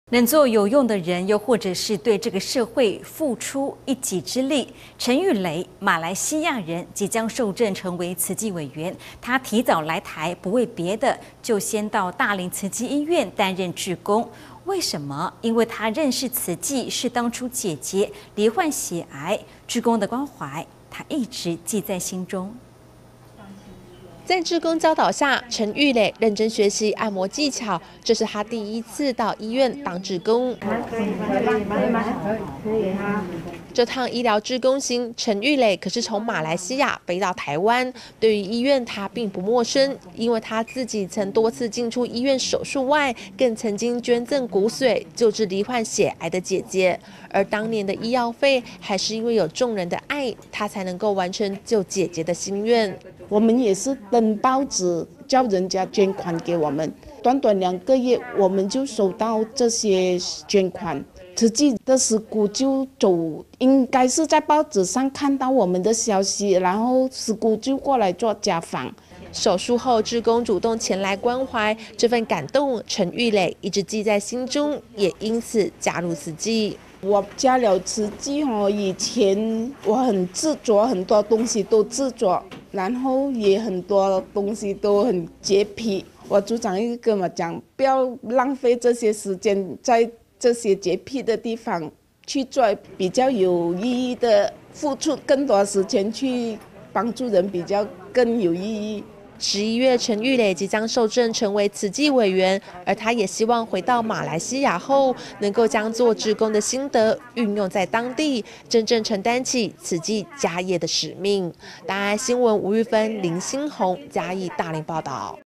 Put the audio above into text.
能做有用的人，又或者是对这个社会付出一己之力。陈玉磊，马来西亚人，即将受证成为慈济委员。他提早来台，不为别的，就先到大林慈济医院担任志工。为什么？因为他认识慈济是当初姐姐罹患血癌，志工的关怀，他一直记在心中。 在志工教导下，陈玉磊认真学习按摩技巧。这是他第一次到医院当志工。这趟医疗志工行，陈玉磊可是从马来西亚飞到台湾。对于医院，他并不陌生，因为他自己曾多次进出医院手术外，更曾经捐赠骨髓救治罹患血癌的姐姐。而当年的医药费，还是因为有众人的爱，他才能够完成救姐姐的心愿。 我们也是登报纸叫人家捐款给我们，短短2个月，我们就收到这些捐款。慈济的师姑就走，应该是在报纸上看到我们的消息，然后师姑就过来做家访。 手术后，志工主动前来关怀，这份感动，陈玉磊一直记在心中，也因此加入慈济。 我加了慈济以前我很执着，很多东西都执着，然后也很多东西都很洁癖。我组长一直跟我讲，不要浪费这些时间在这些洁癖的地方，去做比较有意义的，付出更多时间去帮助人，比较更有意义。 11月，陈玉磊即将受证成为慈济委员，而他也希望回到马来西亚后，能够将做志工的心得运用在当地，真正承担起慈济家业的使命。大爱新闻吴玉芬、林新红嘉义大林报道。